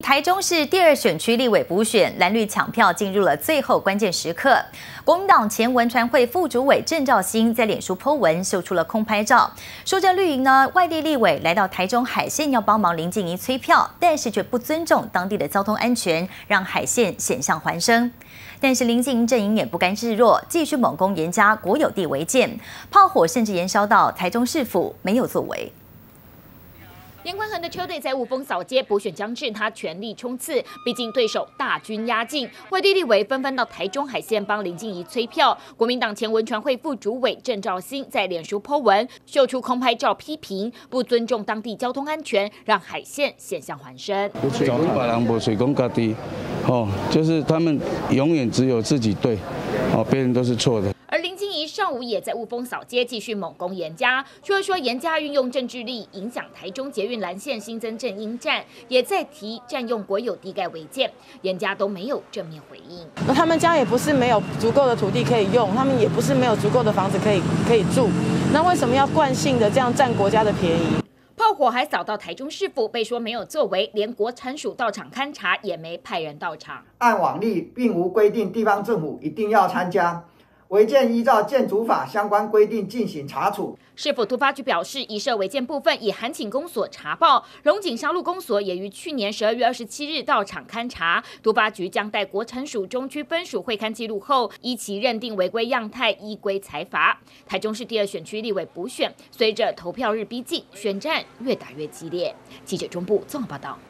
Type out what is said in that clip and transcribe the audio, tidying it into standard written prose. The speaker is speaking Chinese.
台中市第2选区立委补选，蓝绿抢票进入了最后关键时刻。国民党前文传会副主委郑肇兴在脸书 po 文秀出了空拍照，说这绿营外地立委来到台中海线要帮忙林静怡催票，但是却不尊重当地的交通安全，让海线险象环生。但是林静怡阵营也不甘示弱，继续猛攻严家国有地违建，炮火甚至延烧到台中市府，没有作为。 严宽恒的车队在雾峰扫街，补选将至，他全力冲刺。毕竟对手大军压境，外地立委纷纷到台中海线帮林静怡催票。国民党前文传会副主委郑肇兴在脸书 po 文，秀出空拍照批评不尊重当地交通安全，让海线险象环生。 水讲别人，无水讲家己，就是他们永远只有自己对，别人都是错的。 而林静怡上午也在雾峰扫街，继续猛攻严家，说严家运用政治力影响台中捷运蓝线新增正音站，也在提占用国有地盖违建，严家都没有正面回应。 他们家也不是没有足够的土地可以用，他们也不是没有足够的房子可以住，那为什么要惯性的这样占国家的便宜？ 炮火还扫到台中市府，被说没有作为，连国产署到场勘查也没派人到场。 按往例，并无规定地方政府一定要参加。 违建依照建筑法相关规定进行查处。 市府突发局表示，已设违建部分已函请公所查报，龙井沙鹿公所也于去年12月27日到场勘查。突发局将待国产署中区分署会勘记录后，依其认定违规样态，依规裁罚。台中市第2选区立委补选，随着投票日逼近，选战越打越激烈。记者中部综合报道。